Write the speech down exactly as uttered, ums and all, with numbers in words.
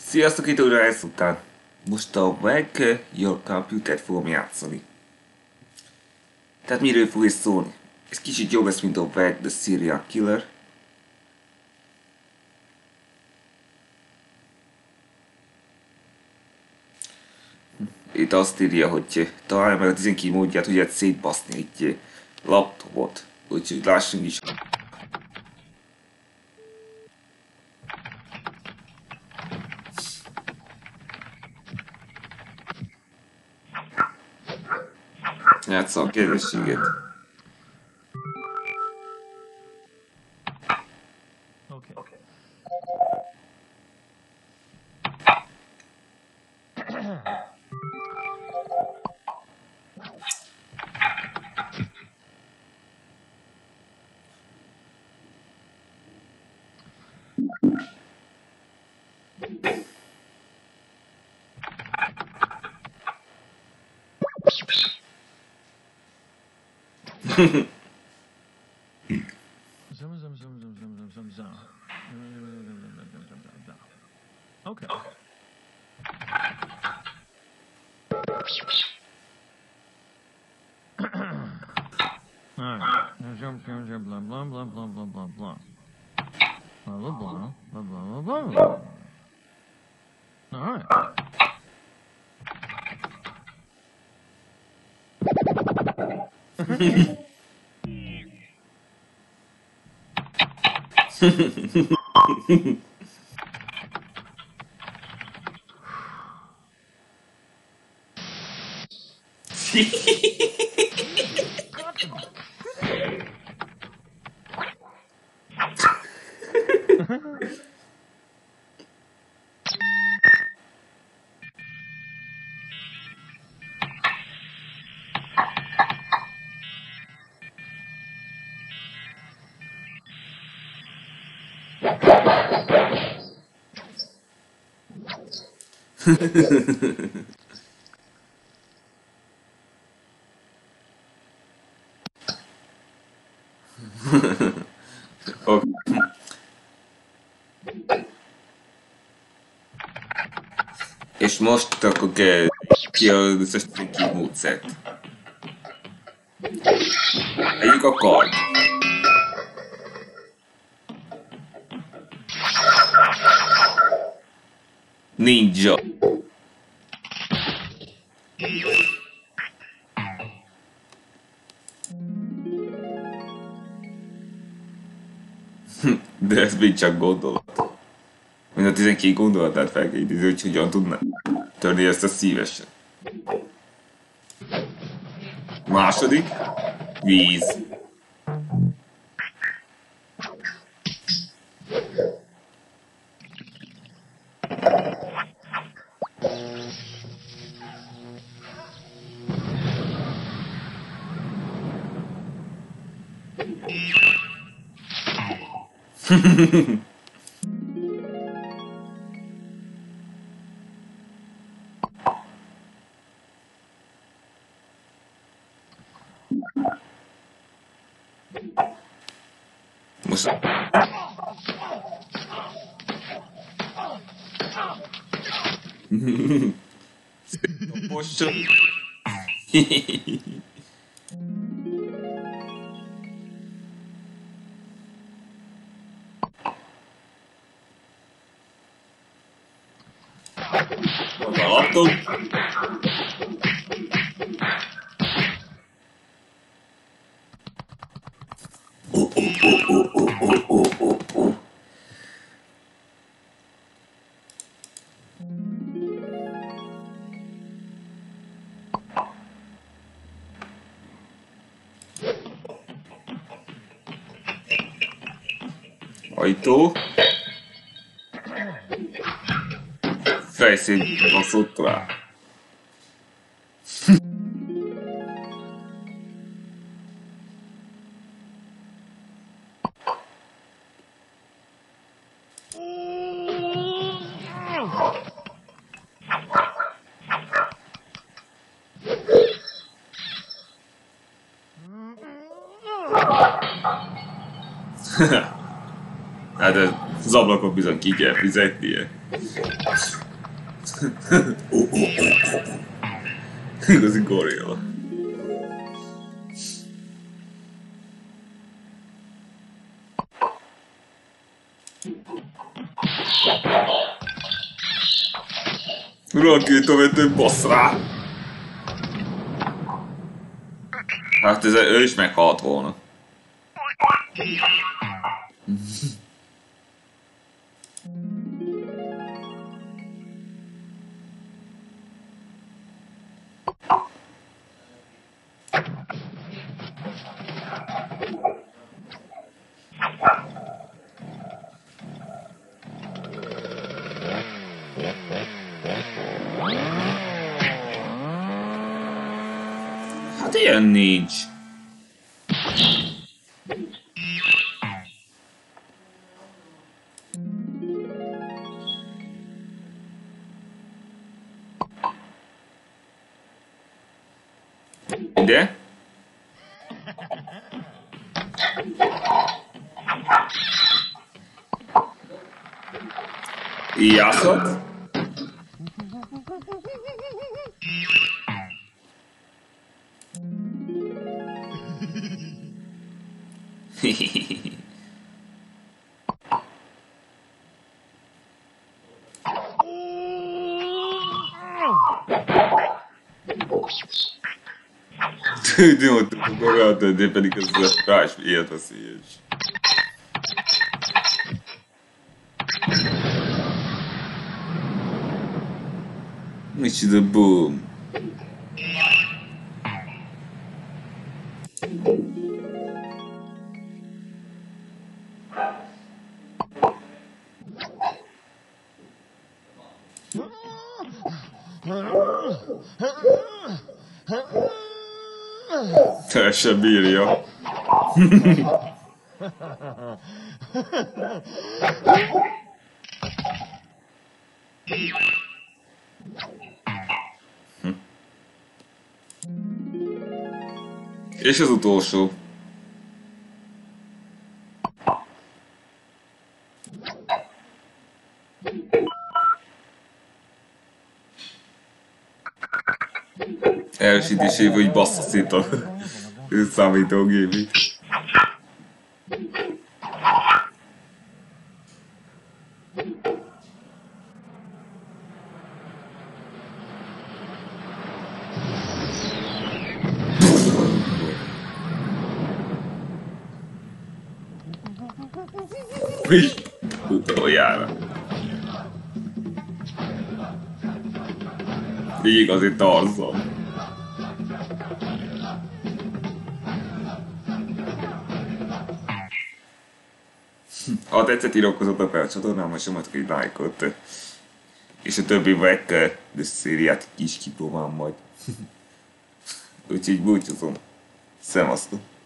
Sziasztok, itt újra ezután. Most a Wake Your Computer-t fogom játszani. Tehát miről fog is szólni? Ez kicsit jobb lesz, mint a Wake the Serial Killer. Itt azt írja, hogy találja meg a tizenkét módját, hogy lehet szétbaszni egy laptopot. Úgyhogy lássunk is. Játsza a kedvességet. Okay. Okay. Zum, zum, zum, zum, zum, zum, zum, zum. Okay. Alright. Jump, jump, jump, blah, blah, blah, blah, blah, blah, blah. Blah, blah, blah, blah, blah, blah, blah. Alright. Okay. És most akkor kell ki az összes tizenkét módszert. Egyik a kard. Ninja. De ez még csak gondolat. Mind a tizenkét gondolatát fel kell idézni, hogy hogyan tudná törni ezt a szívesen. Második. Víz. Most... Most... Laptop. Oh, oh, oh, oh, oh, oh, oh, oh. Ajtó. Fejszény baszott rá. Hát ez Az ablakon bizony ki kell fizetnie. oh, oh, oh, oh. Igazi gorilla. Rakít a vető, bassz rá! Hát ez, ő is meghalt volna. Hát ilyen nincs. Ide? Jászat? Tudod, de pedig ez rás életveszélyes. Micsoda boom. Te se bírja. És az utolsó. Elsítésével, hogy bassza szét a számítógépét. Mi? Utoljára. Igazi Tarzan. Ha tetszett, iratkozzatok fel a csatornámra, és nyomatok egy lájkot. És a többi Wreck szériát is kipróbálom majd. Úgyhogy búcsúzom. Szevasztok!